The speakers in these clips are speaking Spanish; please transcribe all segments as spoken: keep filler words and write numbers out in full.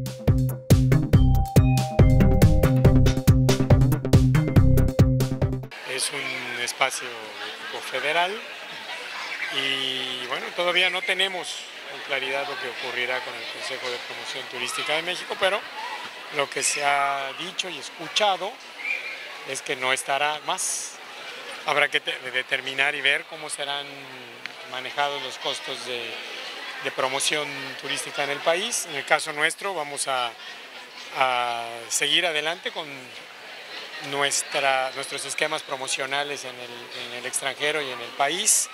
Es un espacio tipo federal y bueno, todavía no tenemos con claridad lo que ocurrirá con el Consejo de Promoción Turística de México, pero lo que se ha dicho y escuchado es que no estará más. Habrá que determinar y ver cómo serán manejados los costos de, de promoción turística en el país. En el caso nuestro vamos a, a seguir adelante con nuestra, nuestros esquemas promocionales en el, en el extranjero y en el país.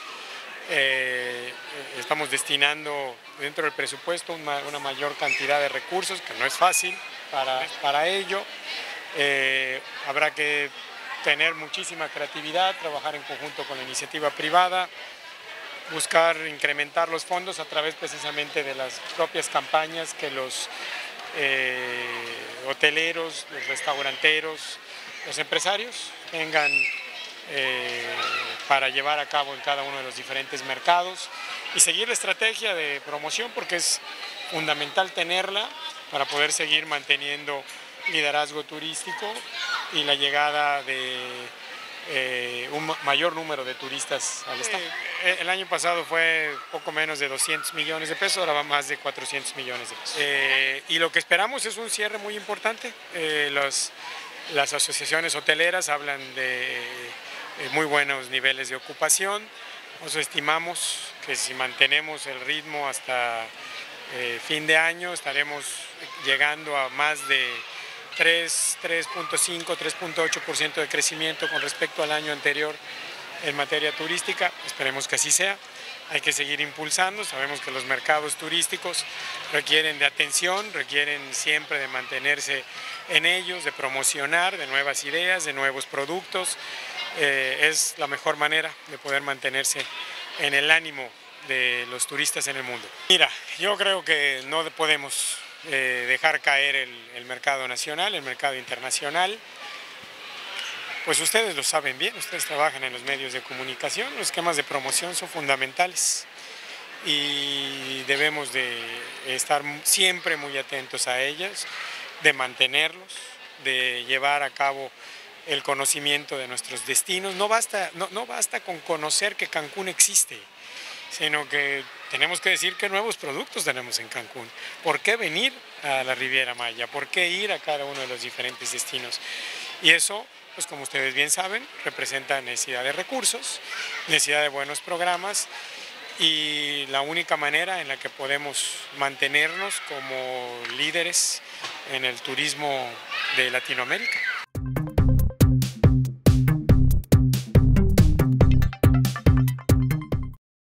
Eh, estamos destinando dentro del presupuesto una, una mayor cantidad de recursos, que no es fácil para, para ello. Eh, habrá que tener muchísima creatividad, trabajar en conjunto con la iniciativa privada, buscar incrementar los fondos a través precisamente de las propias campañas que los eh, hoteleros, los restauranteros, los empresarios tengan eh, para llevar a cabo en cada uno de los diferentes mercados y seguir la estrategia de promoción, porque es fundamental tenerla para poder seguir manteniendo liderazgo turístico y la llegada de eh, un mayor número de turistas al estado. Eh, el año pasado fue poco menos de doscientos millones de pesos, ahora va más de cuatrocientos millones de pesos. Eh, y lo que esperamos es un cierre muy importante. Eh, los, las asociaciones hoteleras hablan de eh, muy buenos niveles de ocupación. Nosotros estimamos que si mantenemos el ritmo hasta eh, fin de año estaremos llegando a más de tres punto cinco, tres punto ocho por ciento de crecimiento con respecto al año anterior en materia turística. Esperemos que así sea. Hay que seguir impulsando. Sabemos que los mercados turísticos requieren de atención, requieren siempre de mantenerse en ellos, de promocionar, de nuevas ideas, de nuevos productos. Eh, es la mejor manera de poder mantenerse en el ánimo de los turistas en el mundo. Mira, yo creo que no podemos Eh, dejar caer el, el mercado nacional, el mercado internacional. Pues ustedes lo saben bien, ustedes trabajan en los medios de comunicación, los esquemas de promoción son fundamentales y debemos de estar siempre muy atentos a ellas, de mantenerlos, de llevar a cabo el conocimiento de nuestros destinos. No basta, no, no basta con conocer que Cancún existe, sino que tenemos que decir qué nuevos productos tenemos en Cancún. ¿Por qué venir a la Riviera Maya? ¿Por qué ir a cada uno de los diferentes destinos? Y eso, pues como ustedes bien saben, representa necesidad de recursos, necesidad de buenos programas y la única manera en la que podemos mantenernos como líderes en el turismo de Latinoamérica.